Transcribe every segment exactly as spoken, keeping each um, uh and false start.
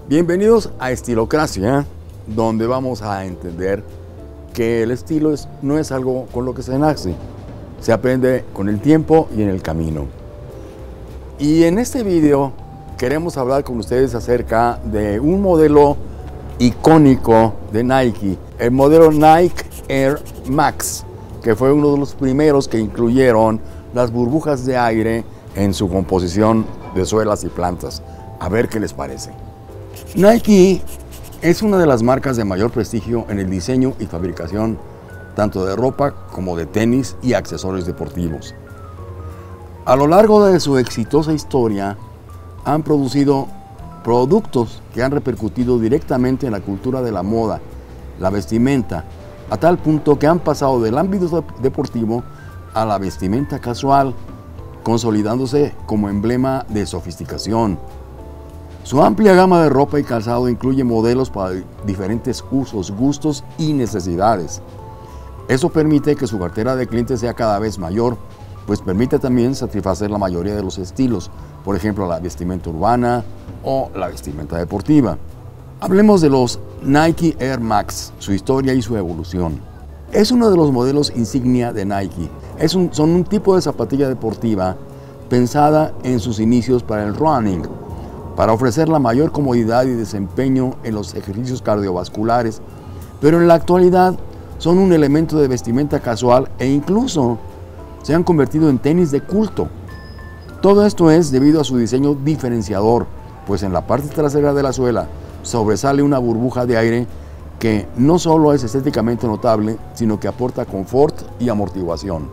Bienvenidos a Estilocracia, donde vamos a entender que el estilo es, no es algo con lo que se nace, se aprende con el tiempo y en el camino. Y en este video queremos hablar con ustedes acerca de un modelo icónico de Nike, el modelo Nike Air Max, que fue uno de los primeros que incluyeron las burbujas de aire en su composición de suelas y plantas. A ver qué les parece. Nike es una de las marcas de mayor prestigio en el diseño y fabricación tanto de ropa como de tenis y accesorios deportivos. A lo largo de su exitosa historia han producido productos que han repercutido directamente en la cultura de la moda, la vestimenta, a tal punto que han pasado del ámbito deportivo a la vestimenta casual, consolidándose como emblema de sofisticación. Su amplia gama de ropa y calzado incluye modelos para diferentes usos, gustos y necesidades. Eso permite que su cartera de clientes sea cada vez mayor, pues permite también satisfacer la mayoría de los estilos, por ejemplo la vestimenta urbana o la vestimenta deportiva. Hablemos de los Nike Air Max, su historia y su evolución. Es uno de los modelos insignia de Nike. Es un, son un tipo de zapatilla deportiva pensada en sus inicios para el running, para ofrecer la mayor comodidad y desempeño en los ejercicios cardiovasculares, pero en la actualidad son un elemento de vestimenta casual e incluso se han convertido en tenis de culto. Todo esto es debido a su diseño diferenciador, pues en la parte trasera de la suela sobresale una burbuja de aire que no solo es estéticamente notable, sino que aporta confort y amortiguación.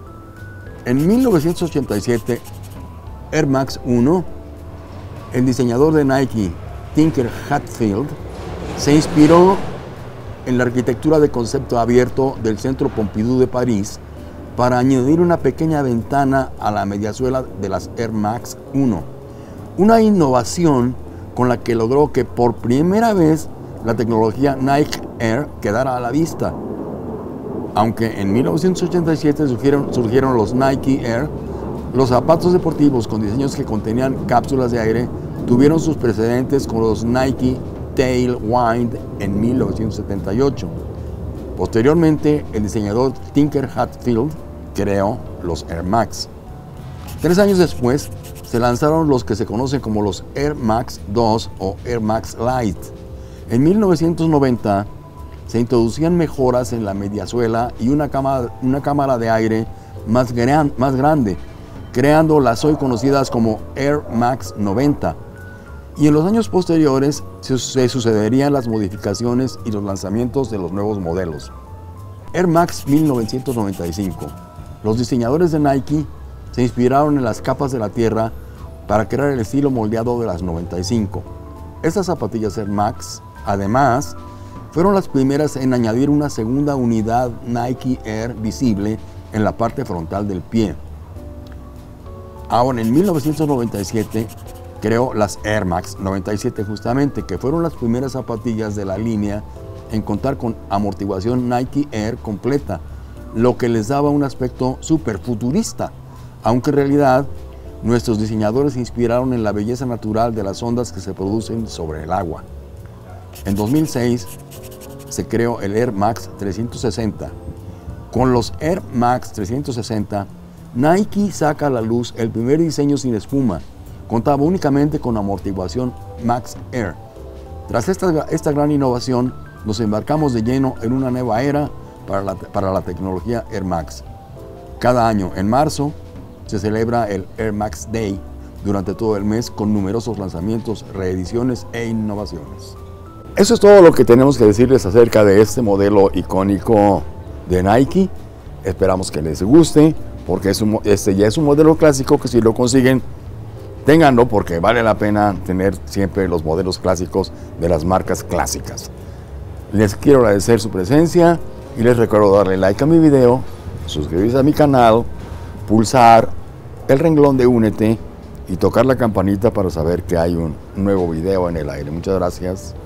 En mil novecientos ochenta y siete, Air Max uno, el diseñador de Nike, Tinker Hatfield, se inspiró en la arquitectura de concepto abierto del Centro Pompidou de París para añadir una pequeña ventana a la mediasuela de las Air Max uno. Una innovación con la que logró que por primera vez la tecnología Nike Air quedara a la vista. Aunque en mil novecientos ochenta y siete surgieron, surgieron los Nike Air, los zapatos deportivos con diseños que contenían cápsulas de aire tuvieron sus precedentes con los Nike Tailwind en mil novecientos setenta y ocho. Posteriormente, el diseñador Tinker Hatfield creó los Air Max. Tres años después, se lanzaron los que se conocen como los Air Max dos o Air Max Lite. En mil novecientos noventa, se introducían mejoras en la mediasuela y una cámara, una cámara de aire más, gran, más grande, creando las hoy conocidas como Air Max noventa. Y en los años posteriores se, se sucederían las modificaciones y los lanzamientos de los nuevos modelos. Air Max mil novecientos noventa y cinco. Los diseñadores de Nike se inspiraron en las capas de la tierra para crear el estilo moldeado de las noventa y cinco. Estas zapatillas Air Max, además, fueron las primeras en añadir una segunda unidad Nike Air visible en la parte frontal del pie. Ahora, en mil novecientos noventa y siete, creó las Air Max noventa y siete justamente, que fueron las primeras zapatillas de la línea en contar con amortiguación Nike Air completa, lo que les daba un aspecto súper futurista, aunque en realidad nuestros diseñadores se inspiraron en la belleza natural de las ondas que se producen sobre el agua. En dos mil seis se creó el Air Max trescientos sesenta. Con los Air Max trescientos sesenta, Nike saca a la luz el primer diseño sin espuma. Contaba únicamente con amortiguación Max Air. Tras esta, esta gran innovación, nos embarcamos de lleno en una nueva era para la, para la tecnología Air Max. Cada año, en marzo, se celebra el Air Max Day durante todo el mes con numerosos lanzamientos, reediciones e innovaciones. Eso es todo lo que tenemos que decirles acerca de este modelo icónico de Nike. Esperamos que les guste, porque es un, este ya es un modelo clásico que si lo consiguen, ténganlo, porque vale la pena tener siempre los modelos clásicos de las marcas clásicas. Les quiero agradecer su presencia y les recuerdo darle like a mi video, suscribirse a mi canal, pulsar el renglón de únete y tocar la campanita para saber que hay un nuevo video en el aire. Muchas gracias.